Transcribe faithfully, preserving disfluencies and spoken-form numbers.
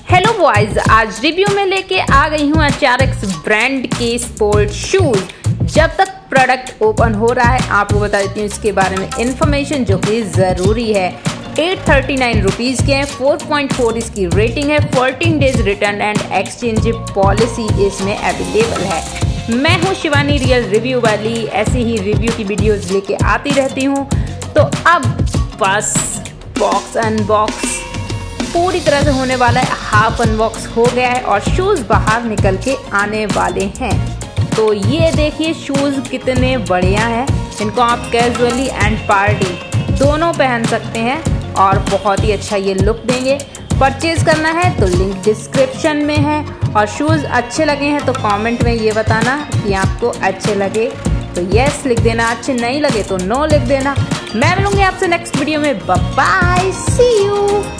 Hello boys, आज review में लेके आ गई हूँ एच आर एक्स ब्रांड के स्पोर्ट शूज। जब तक प्रोडक्ट ओपन हो रहा है आपको बता देती हूँ इसके बारे में इंफॉर्मेशन जो कि ज़रूरी है। एट थर्टी नाइन रुपीज़ के हैं, फोर पॉइंट फोर इसकी रेटिंग है, fourteen days return and exchange policy इसमें अवेलेबल है। मैं हूँ शिवानी, रियल रिव्यू वाली, ऐसी ही रिव्यू की वीडियोस लेके आती रहती हूँ। तो अब बस बॉक्स अनबॉक्स पूरी तरह से होने वाला है, हाफ अनबॉक्स हो गया है और शूज़ बाहर निकल के आने वाले हैं। तो ये देखिए शूज़ कितने बढ़िया हैं, इनको आप कैजुअली एंड पार्टी दोनों पहन सकते हैं और बहुत ही अच्छा ये लुक देंगे। परचेज़ करना है तो लिंक डिस्क्रिप्शन में है और शूज़ अच्छे लगे हैं तो कमेंट में ये बताना कि आपको अच्छे लगे तो यस लिख देना, अच्छे नहीं लगे तो नो लिख देना। मैं मिलूंगी आपसे नेक्स्ट वीडियो में। Bye bye, see you.